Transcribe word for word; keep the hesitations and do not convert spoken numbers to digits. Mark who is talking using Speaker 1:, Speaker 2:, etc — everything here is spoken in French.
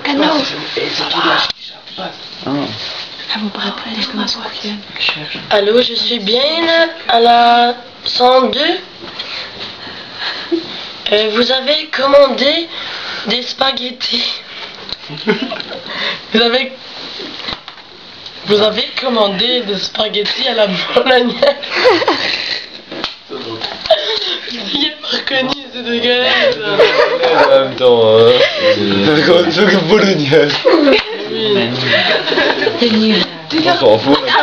Speaker 1: canot.
Speaker 2: Ah.
Speaker 1: Ah, vous pourrez pas aller comme ça.
Speaker 3: Allô, je suis bien à la cent deux. Euh, vous avez commandé des spaghettis. Vous avez... Vous avez commandé des spaghettis à la bolognaise. Il est pas reconnu, c'est dégueulasse.
Speaker 4: En même temps, hein. C'est que bolognaise.
Speaker 3: Oui.
Speaker 1: T'es nul.
Speaker 4: On s'en fout.